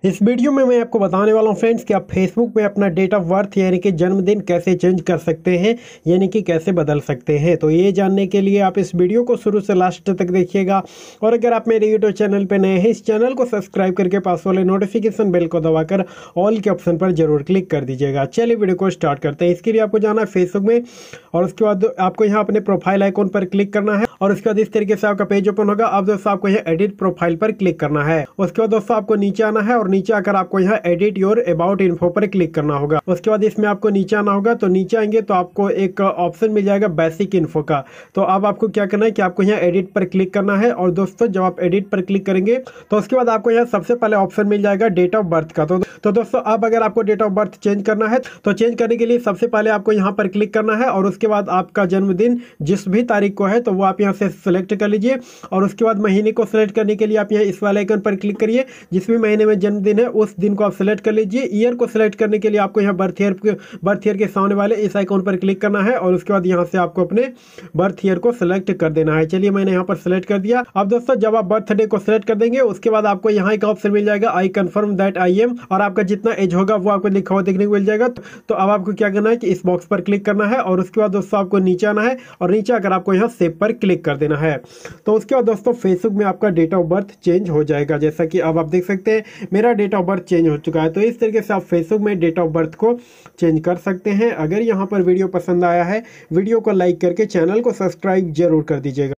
इस वीडियो में मैं आपको बताने वाला हूं फ्रेंड्स कि आप फेसबुक में अपना डेट ऑफ बर्थ यानी कि जन्मदिन कैसे चेंज कर सकते हैं, यानी कि कैसे बदल सकते हैं। तो ये जानने के लिए आप इस वीडियो को शुरू से लास्ट तक देखिएगा। और अगर आप मेरे यूट्यूब चैनल पर नए हैं, इस चैनल को सब्सक्राइब करके पास वाले नोटिफिकेशन बेल को दबाकर ऑल के ऑप्शन पर जरूर क्लिक कर दीजिएगा। चलिए वीडियो को स्टार्ट करते हैं। इसके लिए आपको जाना है फेसबुक में और उसके बाद आपको यहाँ अपने प्रोफाइल आइकॉन पर क्लिक करना है और उसके बाद इस तरीके से आपका पेज ओपन होगा। अब दोस्तों आपको यहाँ एडिट प्रोफाइल पर क्लिक करना है। उसके बाद दोस्तों आपको नीचे आना है और नीचे आकर आपको यहाँ एडिट योर अबाउट इन्फो पर क्लिक करना होगा। उसके बाद इसमें आपको नीचे आना होगा। तो नीचे आएंगे तो आपको एक ऑप्शन मिल जाएगा बेसिक इन्फो का। तो अब आपको क्या करना है कि आपको यहाँ एडिट पर क्लिक करना है। और दोस्तों जब आप एडिट पर क्लिक करेंगे तो उसके बाद आपको यहाँ सबसे पहले ऑप्शन मिल जाएगा डेट ऑफ बर्थ का। तो दोस्तों अब अगर आपको डेट ऑफ बर्थ चेंज करना है तो चेंज करने के लिए सबसे पहले आपको यहाँ पर क्लिक करना है और उसके बाद आपका जन्मदिन जिस भी तारीख को है तो वो आप यहाँ से सिलेक्ट कर लीजिए। और उसके बाद महीने को सिलेक्ट करने के लिए आप यहाँ इस वाले आइकन पर क्लिक करिए। जिस भी महीने में जन्मदिन है उस दिन को आप सिलेक्ट कर लीजिए। ईयर को सिलेक्ट करने के लिए आपको यहाँ बर्थ ईयर के सामने वाले इस आइकन पर क्लिक करना है और उसके बाद यहाँ से आपको अपने बर्थ ईयर को सिलेक्ट कर देना है। चलिए मैंने यहाँ पर सिलेक्ट कर दिया। अब दोस्तों जब आप बर्थडे को सिलेक्ट कर देंगे उसके बाद आपको यहाँ एक ऑप्शन मिल जाएगा I confirm that I am, और आपका जितना एज होगा वो आपको लिखा हुआ देखने को मिल जाएगा। तो अब आपको क्या करना है कि इस बॉक्स पर क्लिक करना है और उसके बाद दोस्तों आपको नीचे आना है और नीचे आकर आपको यहाँ सेव पर क्लिक कर देना है। तो उसके बाद दोस्तों फेसबुक में आपका डेट ऑफ बर्थ चेंज हो जाएगा। जैसा कि अब आप देख सकते हैं मेरा डेट ऑफ बर्थ चेंज हो चुका है। तो इस तरीके से आप फेसबुक में डेट ऑफ बर्थ को चेंज कर सकते हैं। अगर यहाँ पर वीडियो पसंद आया है, वीडियो को लाइक करके चैनल को सब्सक्राइब जरूर कर दीजिएगा।